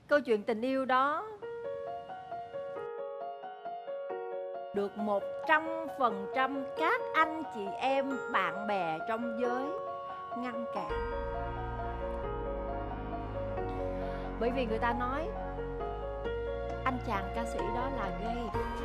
Câu chuyện tình yêu đó được 100% các anh chị em bạn bè trong giới ngăn cản. Bởi vì người ta nói anh chàng ca sĩ đó là gay,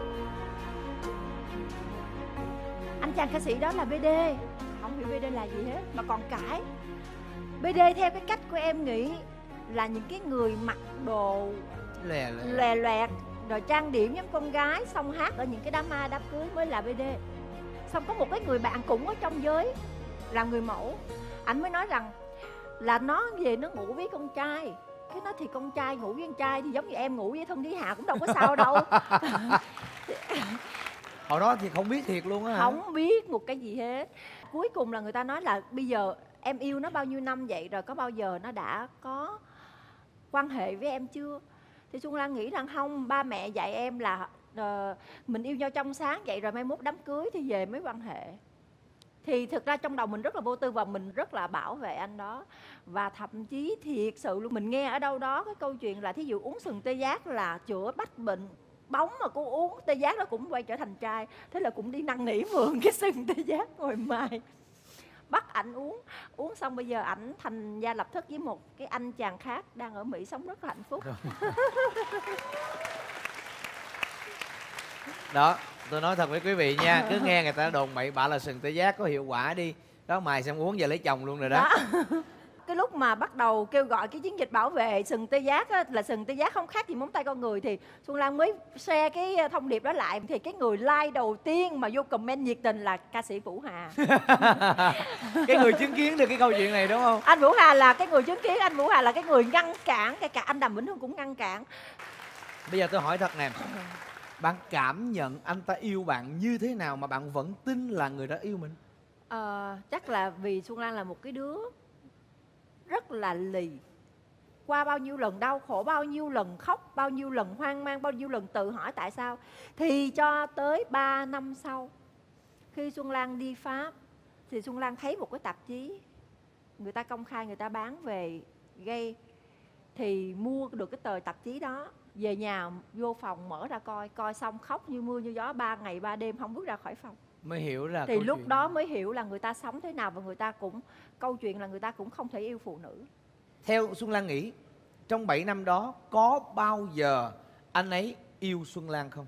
anh chàng ca sĩ đó là BD. Không hiểu BD là gì hết mà còn cãi. BD theo cái cách của em nghĩ là những cái người mặc đồ lòe loẹt rồi trang điểm giống con gái, xong hát ở những cái đám ma đám cưới mới là BD. Xong có một cái người bạn cũng ở trong giới là người mẫu, ảnh mới nói rằng là nó về nó ngủ với con trai. Cái nói thì con trai ngủ với con trai thì giống như em ngủ với Thân Thí Hà cũng đâu có sao đâu. Hồi đó thì không biết thiệt luôn á hả? Không biết một cái gì hết. Cuối cùng là người ta nói là bây giờ em yêu nó bao nhiêu năm vậy rồi, có bao giờ nó đã có quan hệ với em chưa? Thì Xuân Lan nghĩ rằng không, ba mẹ dạy em là mình yêu nhau trong sáng vậy rồi mai mốt đám cưới thì về mới quan hệ. Thì thực ra trong đầu mình rất là vô tư và mình rất là bảo vệ anh đó. Và thậm chí thiệt sự luôn, mình nghe ở đâu đó cái câu chuyện là thí dụ uống sừng tê giác là chữa bách bệnh bóng, mà cô uống tê giác nó cũng quay trở thành trai. Thế là cũng đi năn nỉ mượn cái sừng tê giác ngoài mai, bắt ảnh uống xong bây giờ ảnh thành gia lập thất với một cái anh chàng khác đang ở Mỹ sống rất là hạnh phúc. Đó, tôi nói thật với quý vị nha, cứ nghe người ta đồn bậy bạ là sừng tê giác có hiệu quả đi đó, mày xong uống giờ lấy chồng luôn rồi đó. Cái lúc mà bắt đầu kêu gọi cái chiến dịch bảo vệ sừng tê giác á, là sừng tê giác không khác gì móng tay con người, thì Xuân Lan mới share cái thông điệp đó lại. Thì cái người like đầu tiên mà vô comment nhiệt tình là ca sĩ Vũ Hà. Cái người chứng kiến được cái câu chuyện này đúng không? Anh Vũ Hà là cái người chứng kiến, anh Vũ Hà là cái người ngăn cản, kể cả anh Đàm Vĩnh Hưng cũng ngăn cản. Bây giờ tôi hỏi thật nè, bạn cảm nhận anh ta yêu bạn như thế nào mà bạn vẫn tin là người đó yêu mình? Chắc là vì Xuân Lan là một cái đứa rất là lì. Qua bao nhiêu lần đau khổ, bao nhiêu lần khóc, bao nhiêu lần hoang mang, bao nhiêu lần tự hỏi tại sao. Thì cho tới 3 năm sau, khi Xuân Lan đi Pháp, thì Xuân Lan thấy một cái tạp chí người ta công khai, người ta bán về gay. Thì mua được cái tờ tạp chí đó, về nhà vô phòng mở ra coi xong khóc như mưa như gió 3 ngày 3 đêm không bước ra khỏi phòng. Mới hiểu là thì lúc đó mới hiểu là người ta sống thế nào, và người ta cũng, câu chuyện là người ta cũng không thể yêu phụ nữ. Theo Xuân Lan nghĩ, trong 7 năm đó có bao giờ anh ấy yêu Xuân Lan không?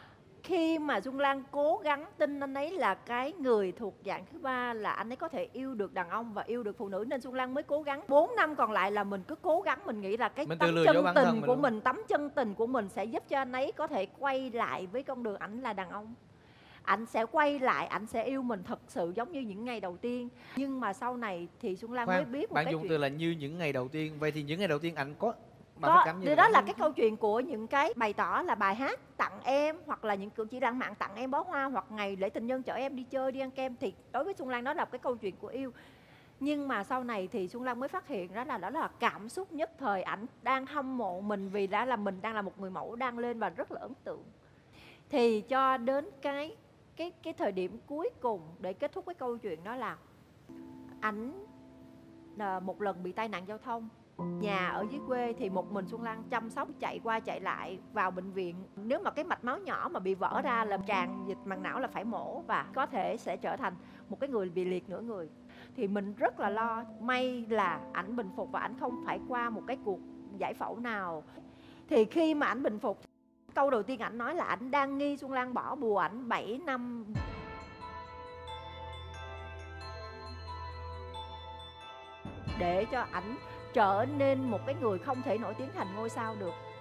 Khi mà Xuân Lan cố gắng tin anh ấy là cái người thuộc dạng thứ ba, là anh ấy có thể yêu được đàn ông và yêu được phụ nữ, nên Xuân Lan mới cố gắng. 4 năm còn lại là mình cứ cố gắng, mình nghĩ là cái tấm chân tình của mình, tấm chân tình của mình sẽ giúp cho anh ấy có thể quay lại với con đường ảnh là đàn ông. Ảnh sẽ quay lại, ảnh sẽ yêu mình thật sự giống như những ngày đầu tiên. Nhưng mà sau này thì Xuân Lan mới biết một cái chuyện. Bạn dùng từ là như những ngày đầu tiên. Vậy thì những ngày đầu tiên ảnh có điều đó là cái câu chuyện của những cái bày tỏ là bài hát tặng em, hoặc là những cử chỉ lãng mạn tặng em bó hoa, hoặc ngày lễ tình nhân chở em đi chơi đi ăn kem. Thì đối với Xuân Lan đó là cái câu chuyện của yêu. Nhưng mà sau này thì Xuân Lan mới phát hiện đó là cảm xúc nhất thời. Ảnh đang hâm mộ mình vì đã là mình đang là một người mẫu đang lên và rất là ấn tượng. Thì cho đến cái thời điểm cuối cùng để kết thúc cái câu chuyện đó là ảnh một lần bị tai nạn giao thông. Nhà ở dưới quê thì một mình Xuân Lan chăm sóc, chạy qua chạy lại vào bệnh viện. Nếu mà cái mạch máu nhỏ mà bị vỡ ra là tràn dịch màng não là phải mổ, và có thể sẽ trở thành một cái người bị liệt nửa người. Thì mình rất là lo. May là ảnh bình phục và ảnh không phải qua một cái cuộc giải phẫu nào. Thì khi mà ảnh bình phục, câu đầu tiên ảnh nói là ảnh đang nghi Xuân Lan bỏ bùa ảnh 7 năm. Để cho ảnh trở nên một cái người không thể nổi tiếng thành ngôi sao được.